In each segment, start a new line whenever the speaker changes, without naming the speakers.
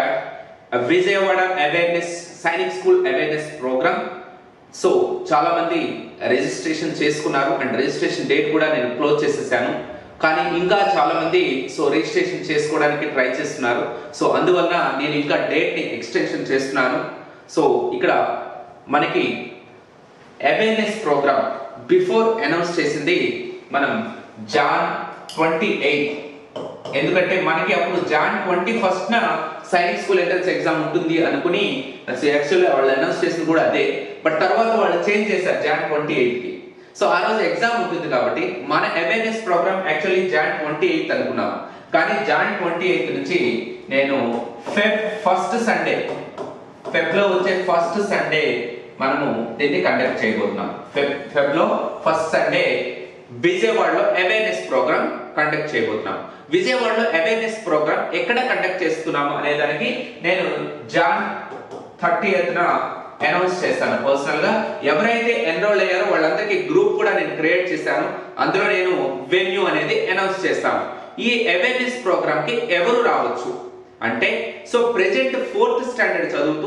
Vijayawada awareness Sainik school awareness programme. So చాలా మంది registration చేసుకున్నారు అండ్ రిజిస్ట్రేషన్ డేట్ కూడా నేను క్లోజ్ చేసేసాను. కానీ ఇంకా చాలా మంది రిజిస్ట్రేషన్ చేసుకోవడానికి ట్రై చేస్తున్నారు. సో అందువల్ల నేను ఇంకా డేట్ని ఎక్స్టెన్షన్ చేస్తున్నాను. సో ఇక్కడ మనకి అవేర్నెస్ ప్రోగ్రామ్ బిఫోర్ అనౌన్స్ చేసింది మనం జాన్ 28. ఎందుకంటే మనకి అప్పుడు జాన్ 21న సైనిక్ స్కూల్ ఎంట్రన్స్ ఎగ్జామ్ ఉంటుంది అనుకుని యాక్చువల్లీ వాళ్ళు అనౌన్స్ చేసింది కూడా అదే. బట్ తర్వాత వాళ్ళు చేంజ్ చేశారు జాన్ 28కి. సో ఆ రోజు ఎగ్జామ్ ఉంటుంది కాబట్టి మన అవేర్నెస్ ప్రోగ్రామ్ యాక్చువల్లీ జాన్ 28 అనుకున్నాం. కానీ జాన్ 28 నుంచి నేను ఫస్ట్ సండే ఫెబ్లో వచ్చే ఫస్ట్ సండే మనము దీన్ని కండక్ట్ చేయబోతున్నాం. ఫెబ్లో ఫస్ట్ సండే విజయవాడలో అవేర్నెస్ ప్రోగ్రామ్ కండక్ట్ చేయబోతున్నాం. విజయవాడలో అవేర్నెస్ ప్రోగ్రామ్ ఎక్కడ కండక్ట్ చేస్తున్నాము అనే దానికి నేను జాన్ 30న అనౌన్స్ చేస్తాను. పర్సనల్ గా ఎవరైతే ఎన్రోల్ అయ్యారో వాళ్ళందరికీ గ్రూప్ కూడా నేను క్రియేట్ చేశాను. అందులో నేను వెన్యూ అనేది అనౌన్స్ చేస్తాను. ఈ అవేర్నెస్ ప్రోగ్రామ్ కి ఎవరు రావచ్చు అంటే, సో ప్రెజెంట్ 4th స్టాండర్డ్ చదువుతూ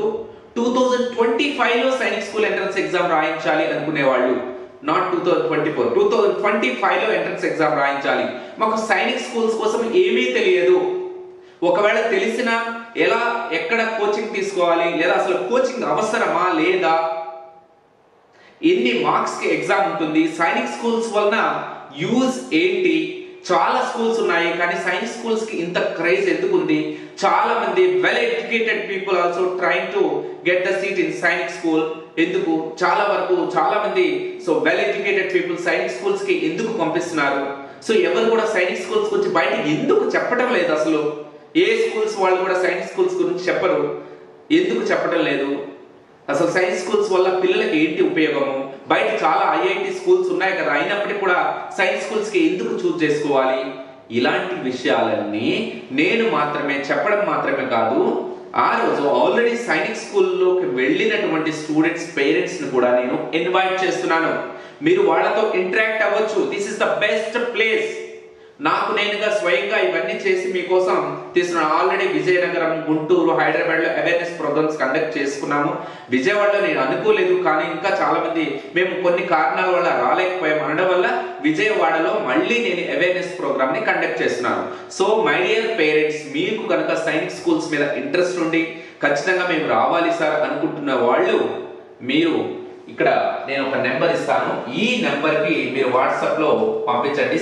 2025 లో సైనిక్ స్కూల్ ఎంట్రన్స్ ఎగ్జామ్ రాయించాలి అనుకునే వాళ్ళు, నాట్ 2024, 2025 లో ఎంట్రన్స్ ఎగ్జామ్ రాయించాలి, మాకు సైనిక్ స్కూల్స్ కోసం ఏమీ తెలియదు, ఒకవేళ తెలిసినా ఎలా ఎక్కడ కోచింగ్ తీసుకోవాలి, లేదా అసలు కోచింగ్ అవసరమా లేదా, ఎన్ని మార్క్స్ కి ఎగ్జామ్ ఉంటుంది, సైనిక్ స్కూల్స్ వలన యూజ్ ఏంటి, చాలా స్కూల్స్ ఉన్నాయి కానీ సైనిక్ స్కూల్స్ కి ఇంత క్రేజ్ ఎందుకు ఉంది, చాలా మంది well educated people also trying to get the seat in Sainik school, ఎందుకు చాలా మంది so well educated people Sainik schools కి ఎందుకు పంపిస్తున్నారు, సో ఎవరు కూడా సైనిక్ స్కూల్స్ గురించి బయట ఎందుకు చెప్పడం లేదు, అసలు ఏ స్కూల్స్ వాళ్ళు కూడా సైనిక్ స్కూల్స్ గురించి చెప్పరు, ఎందుకు చెప్పడం లేదు, అసలు సైన్స్ స్కూల్స్ వల్ల పిల్లలకి ఏంటి ఉపయోగము, బయట చాలా ఐఐటి స్కూల్స్ ఉన్నాయి కదా, అయినప్పటికీ కూడా సైన్స్ స్కూల్స్ కి ఎందుకు చూస్ చేసుకోవాలి, ఇలాంటి విషయాలన్నీ నేను మాత్రమే చెప్పడం మాత్రమే కాదు, ఆ రోజు ఆల్రెడీ సైనిక్ స్కూల్లోకి వెళ్ళినటువంటి స్టూడెంట్స్ పేరెంట్స్ ని కూడా నేను ఇన్వైట్ చేస్తున్నాను. మీరు వాళ్ళతో ఇంటరాక్ట్ అవ్వచ్చు. This is the best place. నాకు నేనుగా స్వయంగా ఇవన్నీ చేసి మీకోసం తీసుకున్నాను. ఆల్రెడీ విజయనగరం, గుంటూరు, హైదరాబాద్ లో అవేర్నెస్ ప్రోగ్రామ్స్ కండక్ట్ చేసుకున్నాము. విజయవాడలో నేను అనుకోలేదు, కానీ ఇంకా చాలా మంది మేము కొన్ని కారణాల వల్ల రాలేకపోయాం అనడం వల్ల విజయవాడలో మళ్ళీ నేను అవేర్నెస్ ప్రోగ్రామ్ ని కండక్ట్ చేస్తున్నాను. సో మై డియర్ పేరెంట్స్, మీకు కనుక సైనిక్ స్కూల్స్ మీద ఇంట్రెస్ట్ ఉండి ఖచ్చితంగా మేము రావాలి సార్ అనుకుంటున్న వాళ్ళు, మీరు ఇక్కడ నేను ఒక నెంబర్ ఇస్తాను. ఈ నెంబర్ కి మీరు వాట్సాప్ లో పంపించండి.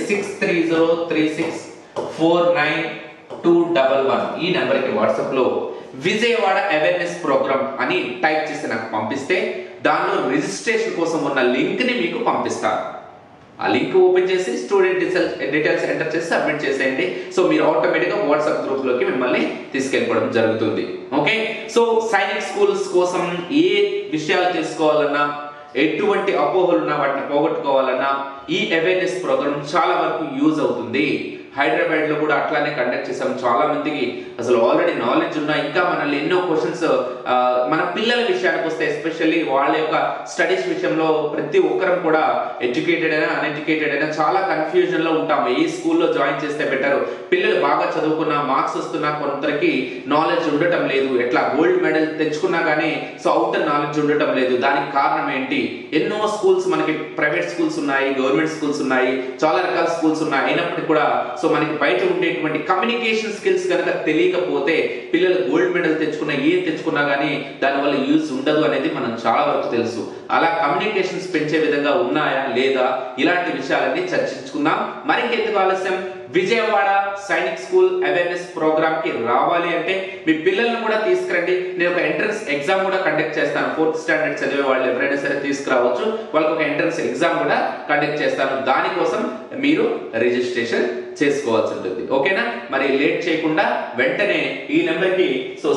6303649211. ఈ నెంబర్ కి వాట్సాప్ లో విజయవాడ అవేర్నెస్ ప్రోగ్రామ్ అని టైప్ చేసి నాకు పంపిస్తే దానిలో రిజిస్ట్రేషన్ కోసం ఉన్న లింక్ ని మీకు పంపిస్తాను. ఆ లింక్ ఓపెన్ చేసి స్టూడెంట్ డీటెయిల్స్ ఎంటర్ చేసి సబ్మిట్ చేసేయండి. సో మీరు ఆటోమేటిక్ గా వాట్సాప్ గ్రూప్ లోకి మిమ్మల్ని తీసుకెళ్ళిపోవడం జరుగుతుంది. ఓకే, సో సైనిక్ స్కూల్స్ కోసం ఏ విషయాలు తెలుసుకోవాలన్నా, ఎటువంటి అపోహలున్నా వాటిని పోగొట్టుకోవాలన్నా ఈ అవేర్నెస్ ప్రోగ్రామ్ చాలా వరకు యూజ్ అవుతుంది. హైదరాబాద్ లో కూడా అట్లానే కండక్ట్ చేసాం. చాలా మందికి అసలు ఆల్రెడీ నాలెడ్జ్ ఉన్నా ఇంకా మనల్ని ఎన్నో క్వశ్చన్స్, మన పిల్లల విషయానికి వస్తే ఎస్పెషల్లీ వాళ్ళ యొక్క స్టడీస్ విషయంలో ప్రతి ఒక్కరం కూడా ఎడ్యుకేటెడ్ అయినా అన్ఎడ్యుకేటెడ్ అయినా చాలా కన్ఫ్యూజన్ లో ఉంటాము. ఏ స్కూల్లో జాయిన్ చేస్తే బెటర్, పిల్లలు బాగా చదువుకున్నా మార్క్స్ వస్తున్నా కొందరికి నాలెడ్జ్ ఉండటం లేదు, ఎట్లా గోల్డ్ మెడల్ తెచ్చుకున్నా కానీ సో అవుటర్ నాలెడ్జ్ ఉండటం లేదు, దానికి కారణం ఏంటి, ఎన్నో స్కూల్స్ మనకి ప్రైవేట్ స్కూల్స్ ఉన్నాయి, గవర్నమెంట్ స్కూల్స్ ఉన్నాయి, చాలా రకాల స్కూల్స్ ఉన్నాయి, అయినప్పటికీ కూడా సో మనకి బయట ఉండేటువంటి కమ్యూనికేషన్ స్కిల్స్ కనుక తెలియకపోతే పిల్లలు గోల్డ్ మెడల్ తెచ్చుకున్నా ఏం తెచ్చుకున్నా కానీ దానివల్ల యూజ్ ఉండదు అనేది మనం చాలా వరకు తెలుసు. అలా కమ్యూనికేషన్స్ పెంచే విధంగా ఉన్నాయా లేదా, ఇలాంటి విషయాలన్నీ చర్చించుకుందాం. మరింకెందుకు ఆలస్యం, Vijayawada Sainik school awareness programme కి రావాలి అంటే మీ పిల్లల్ని కూడా తీసుకురండి. నేను ఒక ఎంట్రన్స్ ఎగ్జామ్ కూడా కండక్ట్ చేస్తాను. 4th స్టాండర్డ్ చదివే వాళ్ళు ఎవరైనా సరే తీసుకురావచ్చు. వాళ్ళకి ఒక ఎంట్రన్స్ ఎగ్జామ్ కూడా కండక్ట్ చేస్తాను. దానికోసం మీరు రిజిస్ట్రేషన్ చేసుకోవాల్సి ఉంటుంది. ఓకేనా, మరి లేట్ చేయకుండా వెంటనే ఈ నెంబర్ కి సో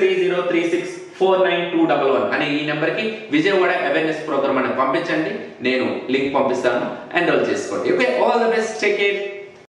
6303649211 అనే ఈ నెంబర్ కి విజయవాడ అవేర్నెస్ ప్రోగ్రామ్ అని పంపించండి. నేను లింక్ పంపిస్తాను, ఎన్రోల్ చేసుకోండి. Okay, all the best, take care.